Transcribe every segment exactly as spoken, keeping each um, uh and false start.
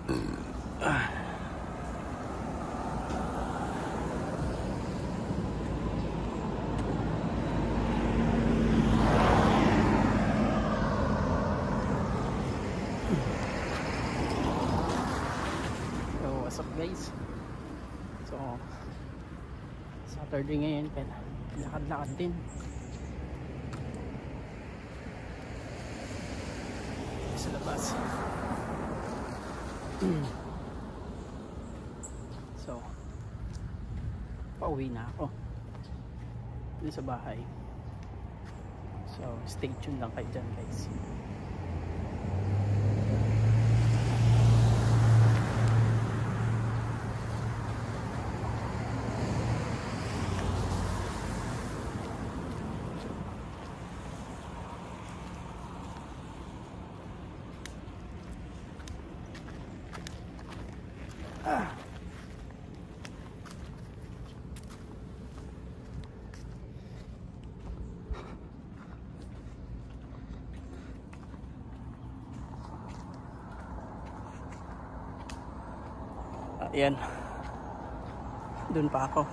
What's up guys? So Saturday ngayon, kaya lakad-lakad din sa labas. So pauwi na ako dun sa bahay. So stay tuned lang kayo dyan guys. Ah. Ayan, dun pa ako,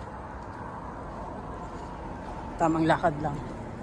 tamang lakad lang.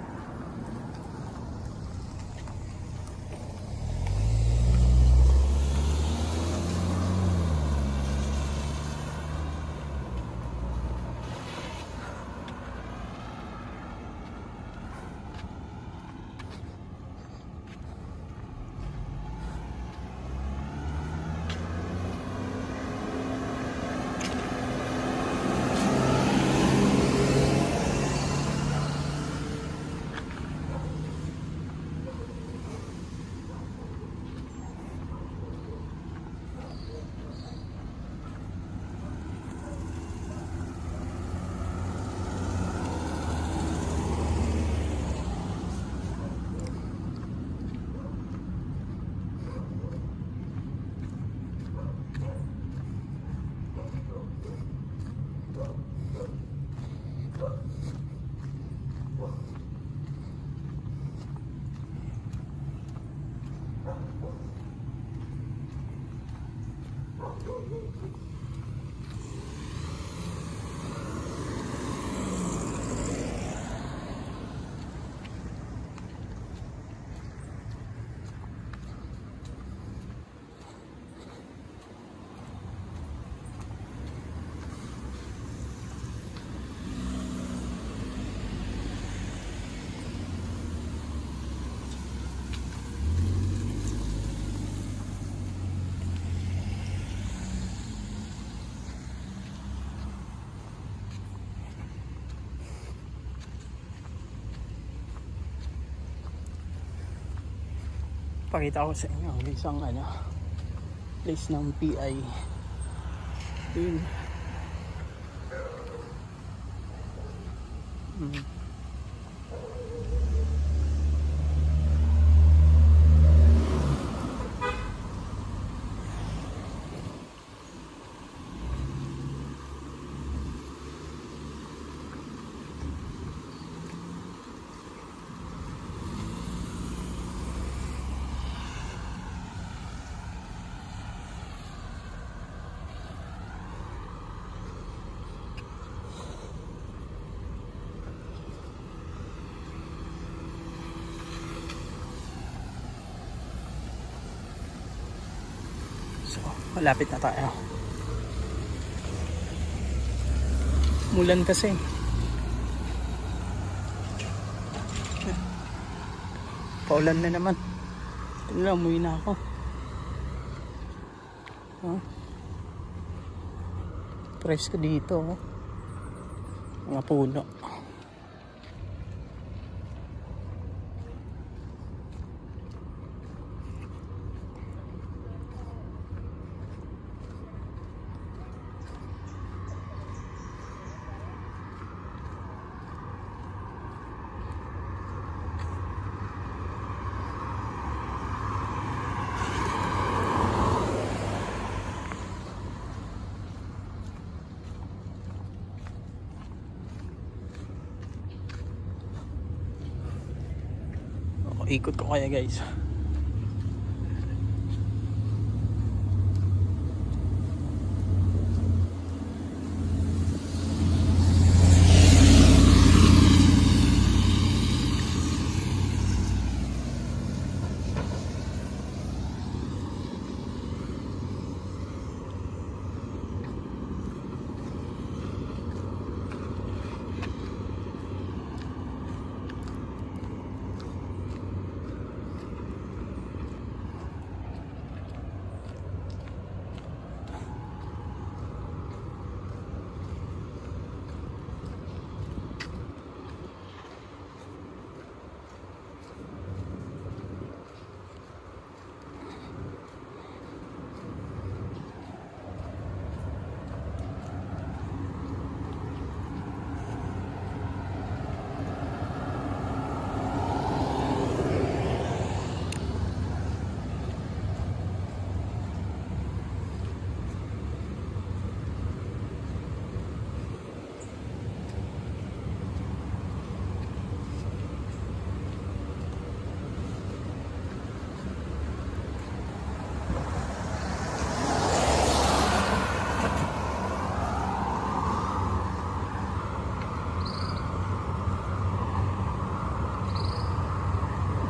Pakita ko sa inyo ang isang ano, place ng P I. Yun. Hmm. So, malapit na tayo. Mulan kasi. Paulan na naman. Tingnan, umuwi na ako. Huh? Presko dito. Mga puno. Ikot ko kaya guys.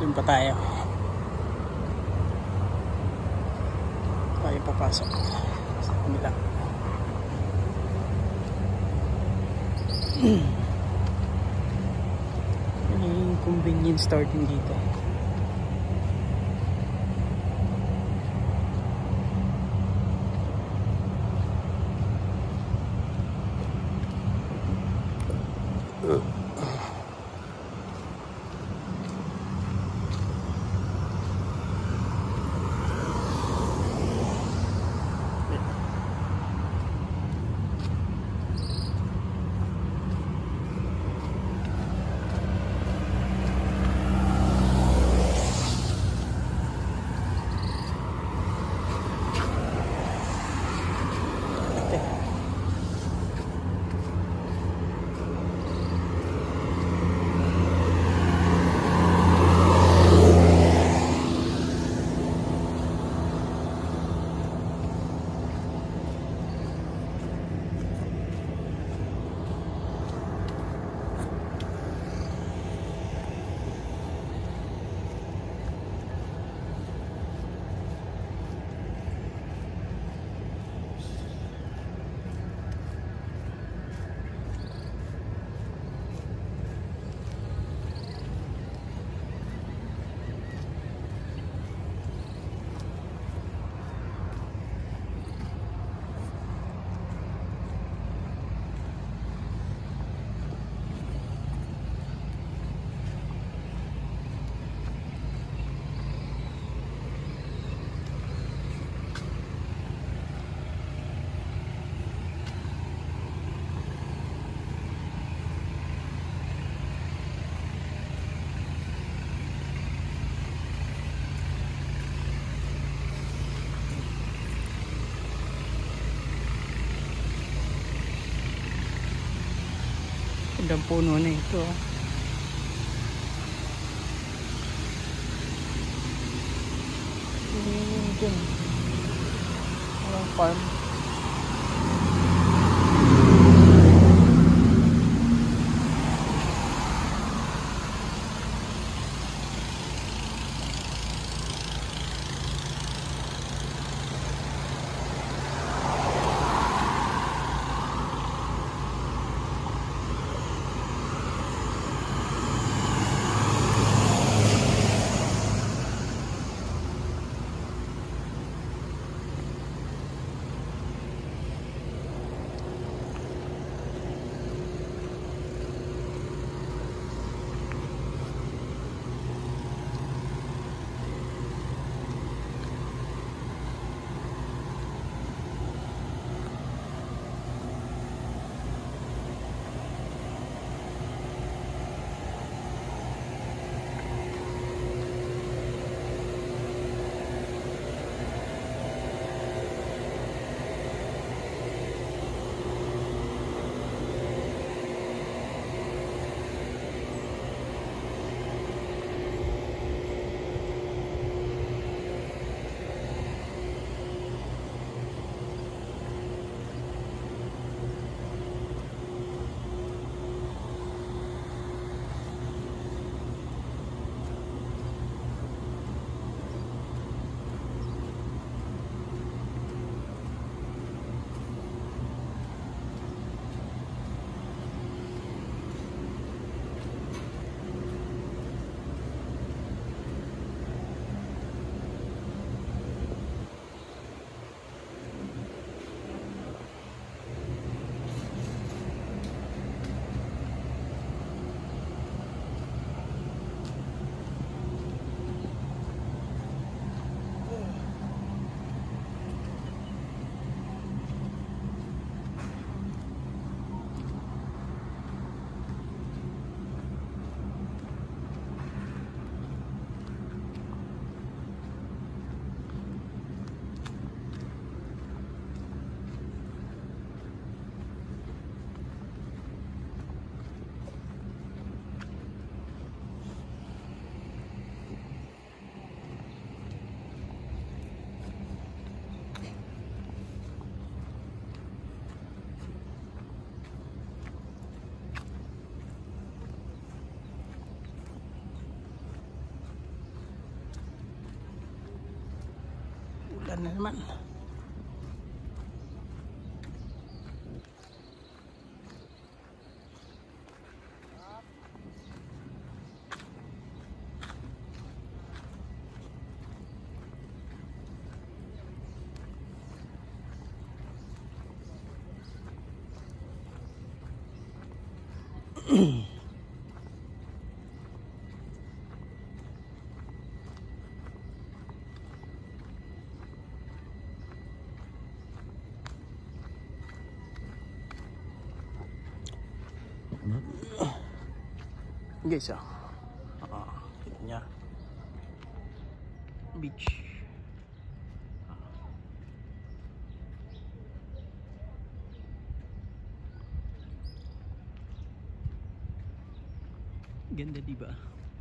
doon pa tayo. Tayo papasok sa kanila. Yan yung convenience store din dito. Gandang puno na ito. Yun dyan. Walang farm. Ulan na naman. Guys, ah, uh, kita niya beach. Ganda, diba?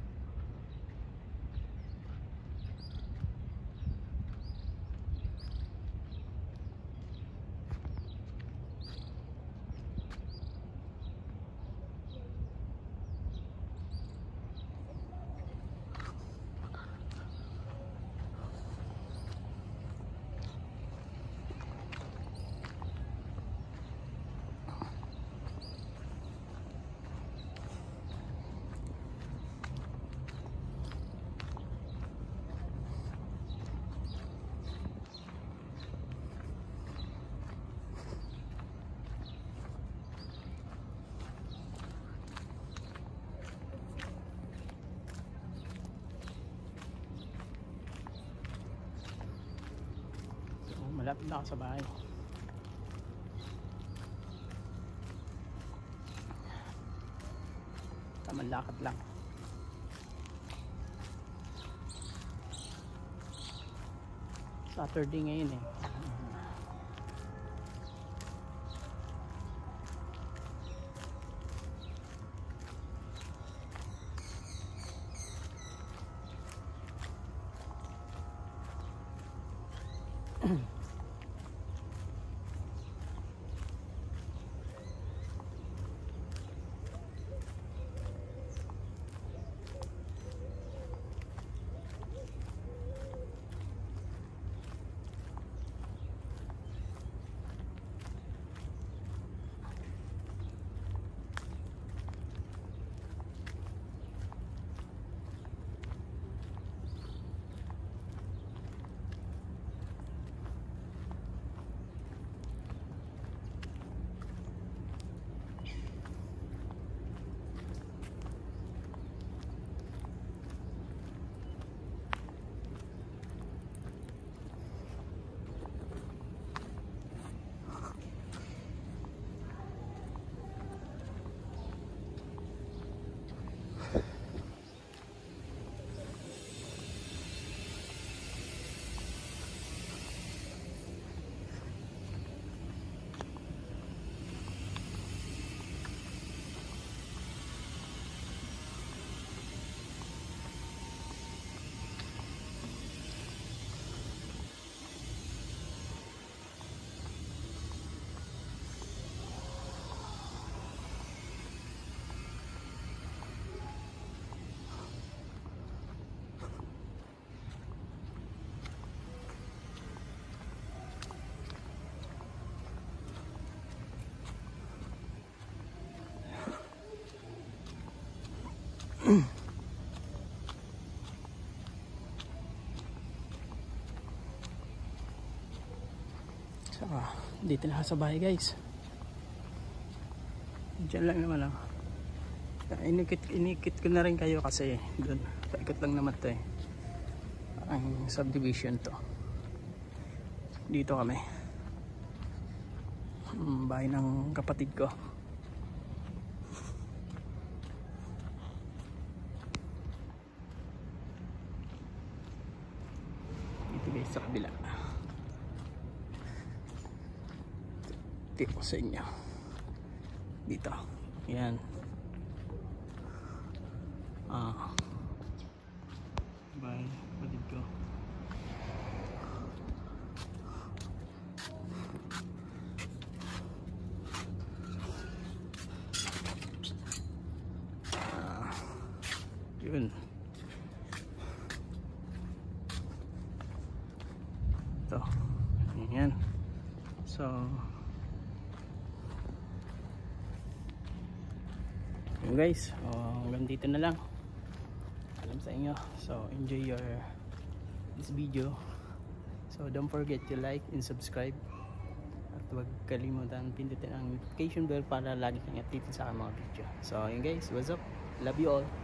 Malapit na ako sa bahay. Tamang lakad lang. Saturday ngayon eh. So, dito na sa bahay guys. Diyan lang naman lang. Inikit, inikit ko na rin kayo kasi doon. Paikot lang naman to eh. Ang subdivision to. Dito kami. Bahay ng kapatid ko. Dito guys sa kabila. Tip ko sa inyo. Dito. Yan. Ah. Bye. Kapatid ko. Ah. Yun. ito. Ayan. So yun guys, oh, hanggang dito na lang. Alam sa inyo. So enjoy your this video. So don't forget to like and subscribe. At huwag kalimutan pindutin ang notification bell para lagi kang updated sa aking mga video. So yun guys, what's up? Love you all.